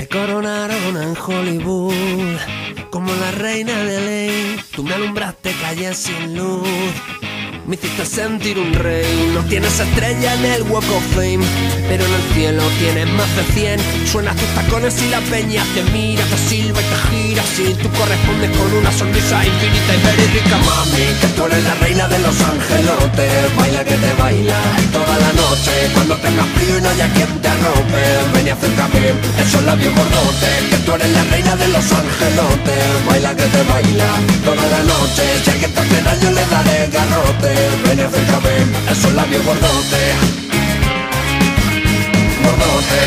coronaron en Hollywood como la reina de ley. Tú me alumbraste calles sin luz, me hiciste sentir un rey. No tienes estrella en el Walk of Fame, pero en el cielo tienes más de 100. Suenas tus tacones y la peña te mira, te silba y te gira. Si tú correspondes con una sonrisa infinita y verídica. Mami, que tú eres la reina de los angelotes. Baila que te baila toda la noche. Cuando tengas frío y no haya quien te arrope, ven y acércame esos labios gordotes. Que tú eres la reina de los angelotes. Baila que te baila toda la noche. Si alguien te hace daño le daré garrote. Ven y acércame esos labios gordotes. Gordote.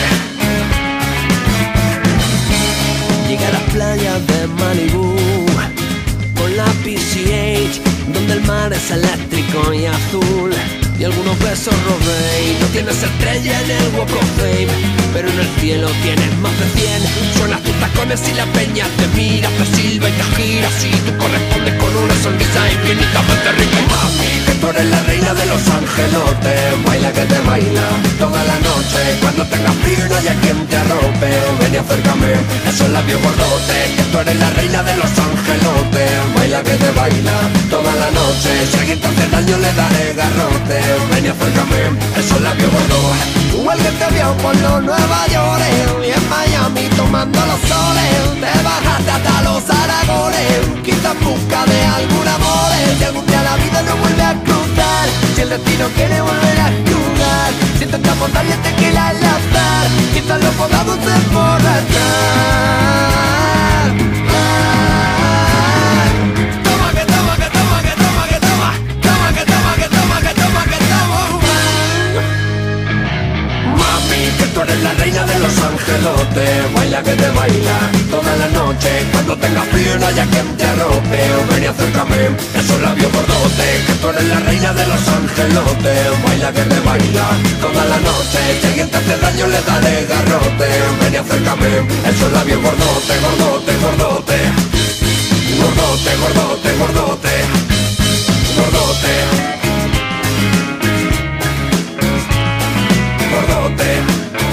Llegué a las playas de Malibu con la PCH, donde el mar es eléctrico y azul, y algunos besos robé. Y no tienes estrella en el Walk of Fame, pero en el cielo tienes más de 100. Suenas tus tacones y la peña te mira, te silba y te gira. Si tú correspondes con una sonrisa infinitamente rica. Mami, que tú eres la reina de los angelotes. Baila que te baila toda la noche. Cuando tengas frío y no haya quien te arrope, ven y acércame esos labios gordotes. Que tú eres la reina de los angelotes. Baila que te baila toda la noche. Si alguien te hace daño le daré garrote. Ven y acércame esos labios gordos. Igual que te vio por los Nueva York y en Miami tomando los soles. Te bajaste hasta los Aragones, quizás en busca de algún amor. Si algún día la vida no vuelve a cruzar, si el destino quiere volver a jugar, si intentamos darle tequila al azar, quizás lo podamos emborrachar. Toma que toma que toma que toma que toma. Toma que toma que toma que toma que toma. Mami, que tú eres la reina de los angelotes. Baila que te baila toda la noche. Cuando tengas frío y no haya quien te arrope, ven y acércame esos labios gordotes. Que tú eres la reina de los angelotes. Baila que te baila toda la noche. Si alguien te hace daño le daré garrote. Ven y acércame esos labios gordotes, gordote, gordote. Gordote, gordote, gordote. Gordote. Gordote.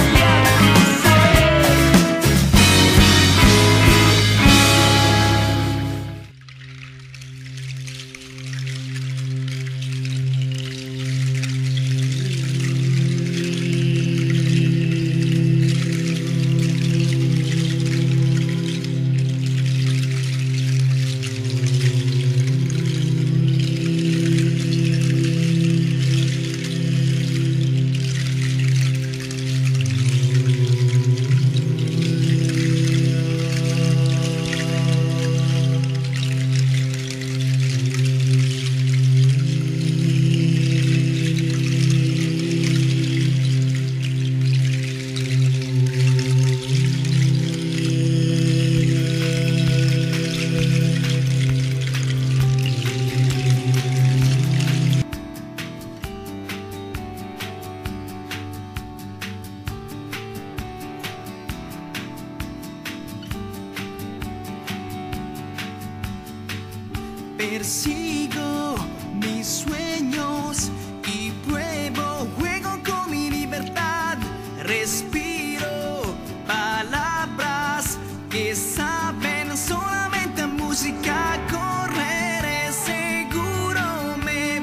Persigo mis sueños y pruebo, juego con mi libertad. Respiro palabras que saben solamente a música. Correré seguro, me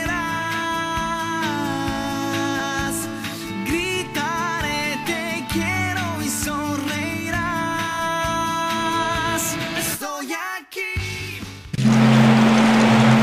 verás. Gritaré te quiero y sonreirás. Estoy aquí.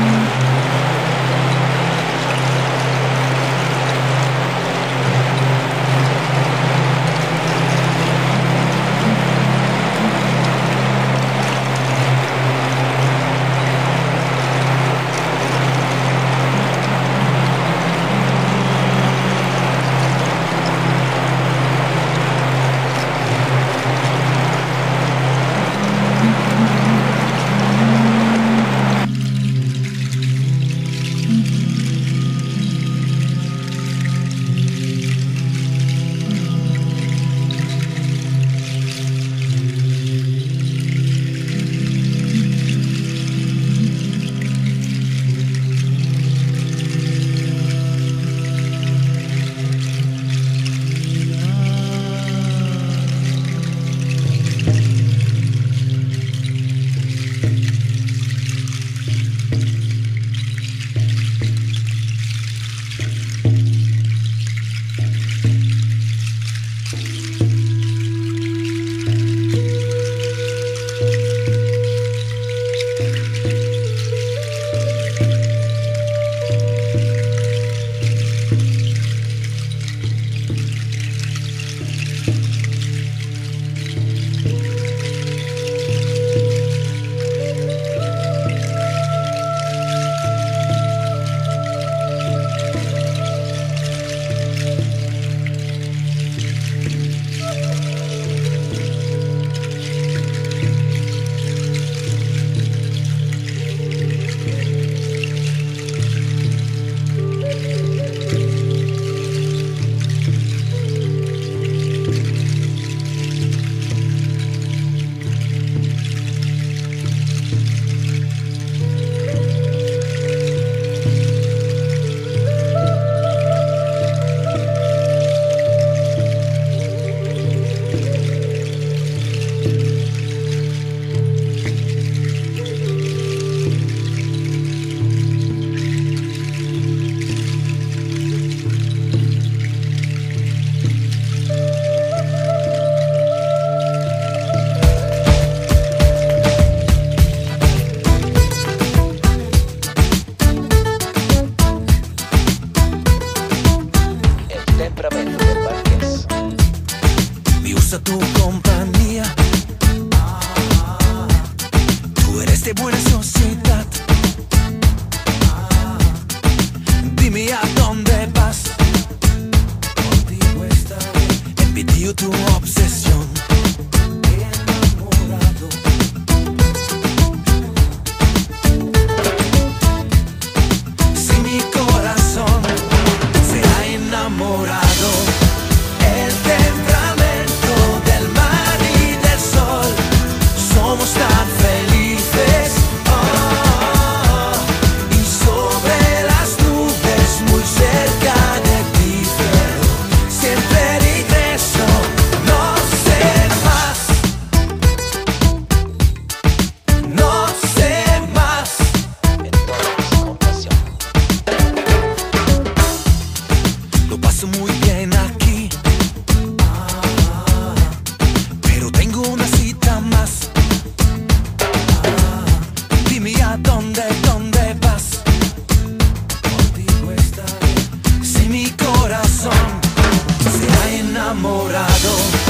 gusta tu compañía. Tú eres de buena sociedad. Dime a dónde vas. Contigo estaré. Envidio tu obsesión. Enamorado. Si mi corazón se ha enamorado, el temperamento del mar y del sol, somos tan felices. Y sobre las nubes, muy cerca de ti, pero siempre regreso. No sé más, no sé más. Lo paso muy bien aquí, pero tengo una cita más. Dime a dónde vas. Contigo estaré. Si mi corazón se ha enamorado,